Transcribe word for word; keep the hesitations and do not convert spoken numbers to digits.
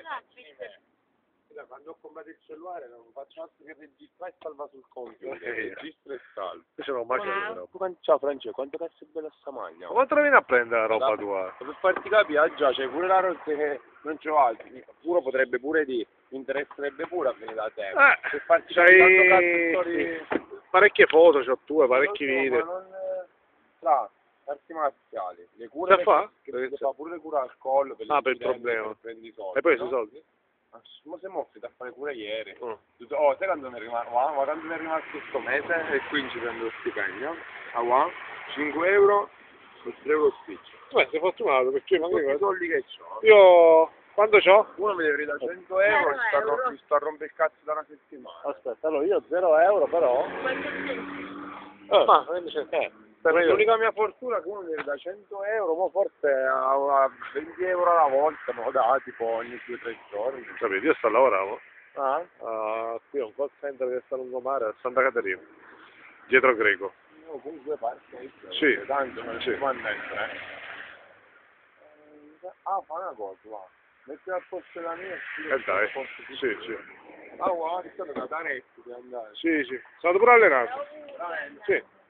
Quando ho comprato il cellulare non faccio altro che registrare e salva sul computer. Registro e salvo. Io sono un macello. Ciao Francesco, quanto cazzo è bella sta maglia? Ma quanto la vieni a prendere la roba tua? Per farti capire, ah già, c'è pure la rosa che non c'ho altri. Pure potrebbe pure dire, mi interesserebbe pure a venire da te. Eh, per farti capire tanto cazzo c'hai storie. parecchie foto, c'ho tue, parecchi Non so, video. ma non... Tra, arti marziali. Le cure Che fa? Che che fa pure le cure al collo per Ah, per il l'incidente, problema. per prendi i soldi. E poi no? sui soldi? Ma siamo offriti a fare pure ieri. Mm. Oh, sai quando mi è rimasto? Ma quando mi è rimasto sto mese e qui ci prendo lo stipendio? Ah, wow. cinque euro e tre euro spiccio. Beh, sei fortunato perché Tutti magari... i soldi che ho. Io... Quando c'ho? Uno mi deve ridare cento euro e sto a ro- mi sto a rompere il cazzo da una settimana. Aspetta, allora io zero euro però... Eh, Ma, invece... Eh, per io... l'unica mia fortuna è che uno mi deve dare cento euro, ma forse a, a venti euro alla volta, ma da tipo ogni due o tre giorni. Capito, io sto a lavorare. Ah? Uh, qui è un call center che sta a lungomare a Santa Caterina, dietro Greco. No, con due parti. Sì, Tanto non sì. si può andare, eh. Ah, fa una cosa, va. Metti al posto la mia e Eh dai, posto di... sì, sì. Ah, guarda, è stato da Tanetti di andare. Sì, sì. Sono stato pure allenato. Sì.